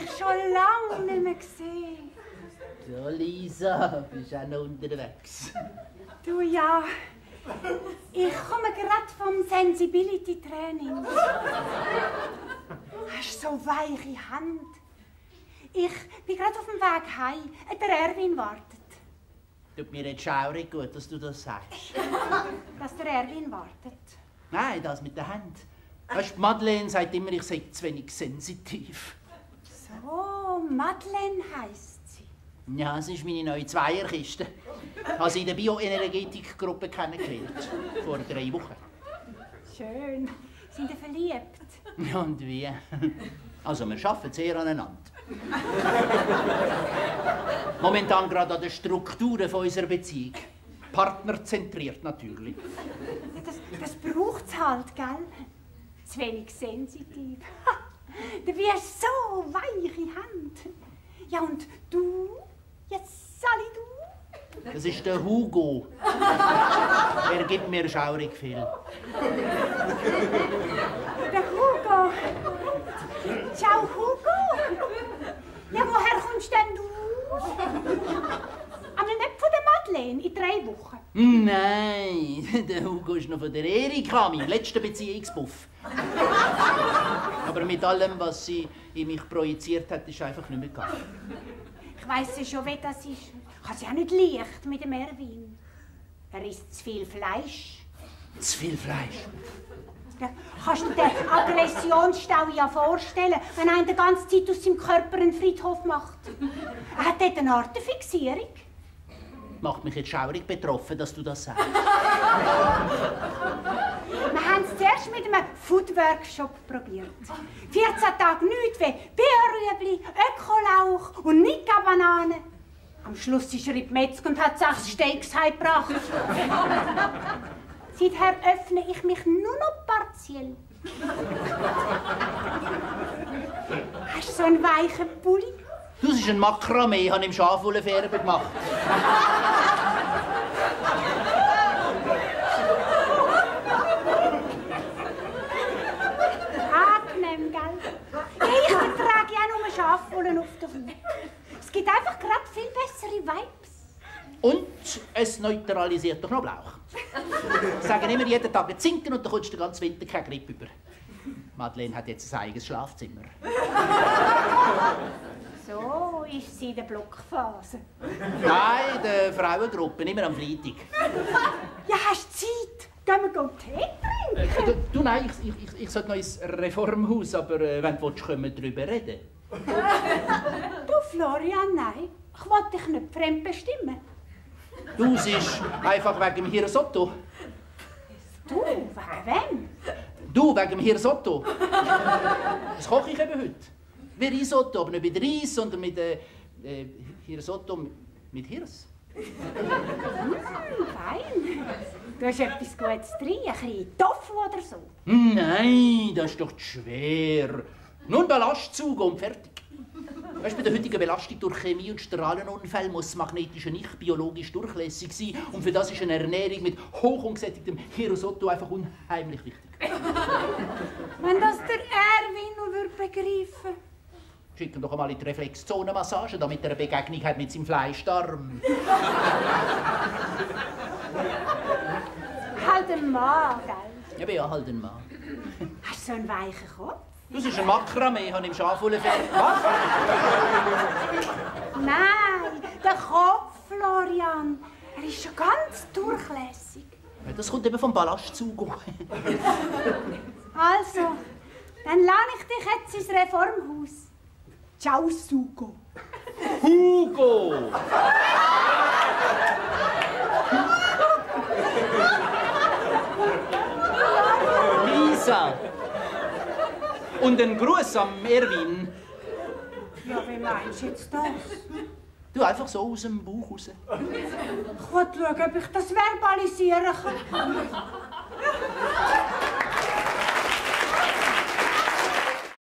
dich schon lange nicht mehr gesehen. Ja, Lisa, bist auch noch unterwegs. Du ja, ich komme gerade vom Sensibility-Training. Hast so weiche Hand. Ich bin gerade auf dem Weg heim. Der Erwin wartet. Tut mir jetzt schaurig gut, dass du das sagst. Dass der Erwin wartet? Nein, das mit der Hand. Weißt du, Madeleine sagt immer, ich sei zu wenig sensitiv. So, Madeleine heisst sie. Ja, es ist meine neue Zweierkiste. Ich habe sie in der Bioenergetikgruppe kennengelernt. Vor 3 Wochen. Schön. Sind ihr verliebt? Ja, und wie? Also, wir arbeiten sehr aneinander. Momentan gerade an den Strukturen unserer Beziehung. Partnerzentriert natürlich. Das braucht's halt, gell? Zu wenig sensitiv. Du hast so weiche Hand. Ja, und du? Jetzt, Sally, du? Das ist der Hugo. Er gibt mir schaurig viel. Der Hugo. Ciao, Hugo. Ja, woher kommst denn du? Aber nicht von der Madeleine, in 3 Wochen. Nein, der Hugo ist noch von der Erika, meinem letzten Beziehungsbuff. Aber mit allem, was sie in mich projiziert hat, ist einfach nicht mehr gegangen. Ich weiss ja schon, wie das ist. Ich habe es ja nicht leicht mit dem Erwin. Er isst zu viel Fleisch. Zu viel Fleisch? Ja, kannst du dir den Aggressionsstau ja vorstellen, wenn einer die ganze Zeit aus seinem Körper einen Friedhof macht? Er hat dort eine Art Fixierung. Macht mich jetzt schaurig betroffen, dass du das sagst. Wir haben es zuerst mit einem Food-Workshop probiert. 14 Tage nichts wie Bio-Rüebli, Ökolauch und Nika-Bananen. Am Schluss ist er in die Metzger und hat 6 Steaks heimgebracht. Seither öffne ich mich nur noch partiell. Hast du so einen weichen Pulli? Das ist ein Makramee, ich habe im Schafwollfärben gemacht. Angenehm, gell? Ich trage ja nur Schafwolle auf der Haut. Es gibt einfach gerade viel bessere Vibes. Und es neutralisiert den Knoblauch. Sagen immer jeden Tag ein Zinken und dann kommst du den ganzen Winter keine Grippe über. Madeleine hat jetzt ein eigenes Schlafzimmer. So ist sie in der Blockphase. Nein, der Frauengruppe, immer am Freitag. Ja, hast du Zeit? Gehen wir Tee trinken? Du, nein, ich sollte noch ins Reformhaus, aber wenn du willst, können wir darüber reden. Du, Florian, nein. Ich will dich nicht fremdbestimmen. Du, es ist einfach wegen dem Hirasotto. Du, wegen wem? Du, wegen dem Hirasotto. Das koche ich eben heute. Wie Risotto, aber nicht mit Reis, sondern mit Hirasotto mit Hirs. Fein. Du hast etwas Gutes drin, ein bisschen Tofu oder so. Nein, das ist doch zu schwer. Nur ein Belastzug und fertig. Weißt du, bei der heutigen Belastung durch Chemie und Strahlenunfälle muss das magnetische nicht biologisch durchlässig sein. Und für das ist eine Ernährung mit hoch ungesättigtem Hirasotto einfach unheimlich wichtig. Wenn das der Erwin noch begreifen würde. Schick ihn doch einmal in die Reflexzonenmassage, damit er eine Begegnung hat mit seinem Fleischdarm. Halt ein Mann, gell? Ich bin ja halt ein Mann. Hast du so einen weichen Kopf? Das ist ein Makramee, ich habe im Schafwollfärben. Was? Nein, der Kopf, Florian. Er ist schon ganz durchlässig. Ja, das kommt eben vom Ballastzug. Also, dann lade ich dich jetzt ins Reformhaus. Ciao, Sugo. Hugo! Lisa! Und ein Gruß am Erwin. Ja, wie meinst du jetzt das? Du, einfach so aus dem Bauch raus. Ich will schauen, ob ich das verbalisieren kann.